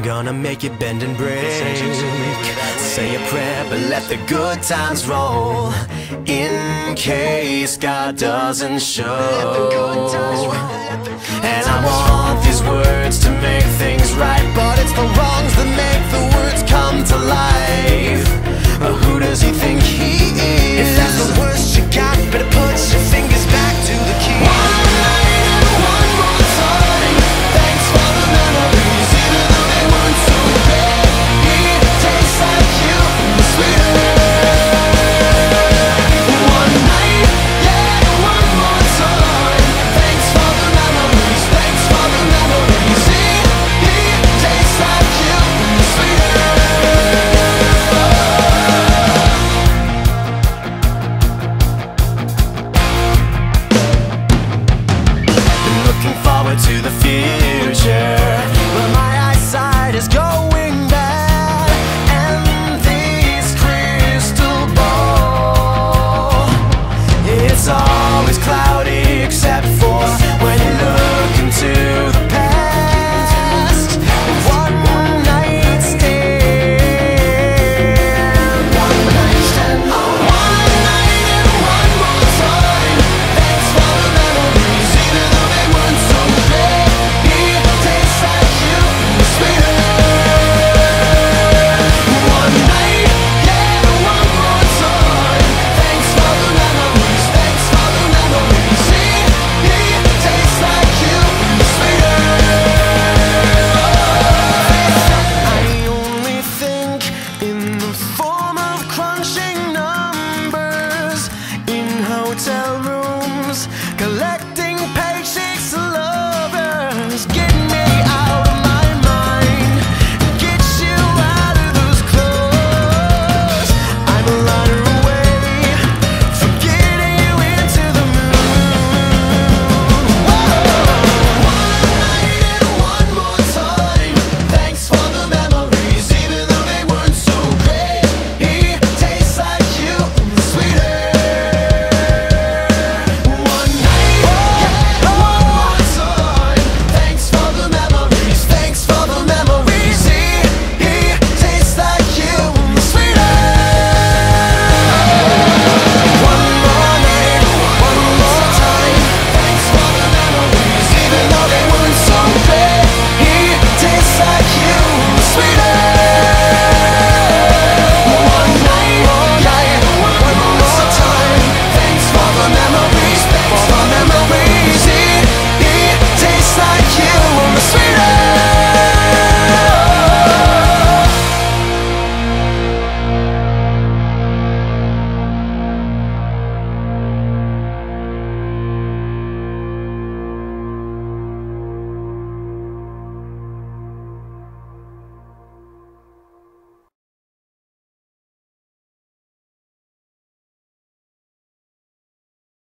gonna make it bend and break. Say a prayer, but let the good times roll, in case God doesn't show. And I want these words to make things right, but it's the wrongs that make the words come to life. Who does he think he is?